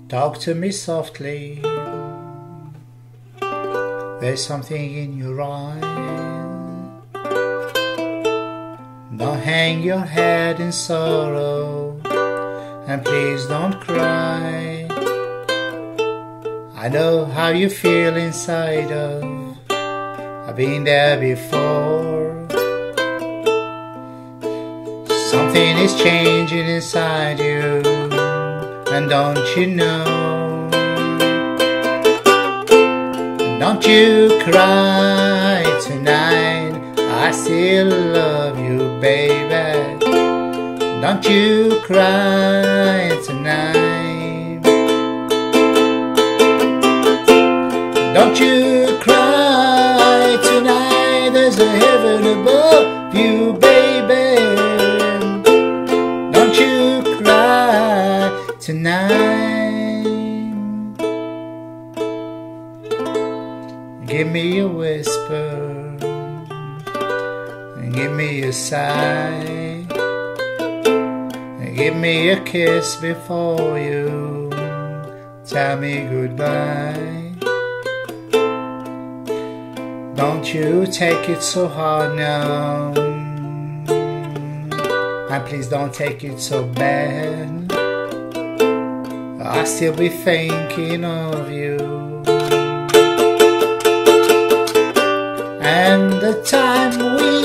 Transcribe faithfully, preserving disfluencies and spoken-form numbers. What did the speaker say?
Talk to me softly. There's something in your eyes. Don't hang your head in sorrow, and please don't cry. I know how you feel inside of. I've been there before. Something is changing inside you, and don't you know? Don't you cry tonight, I still love you, baby. Don't you cry tonight. Don't you cry tonight, there's a heaven above you, baby. Don't you cry tonight. Give me a whisper, give me a sigh, give me a kiss before you tell me goodbye. Don't you take it so hard now, and please don't take it so bad. I'll still be thinking of you, and the time we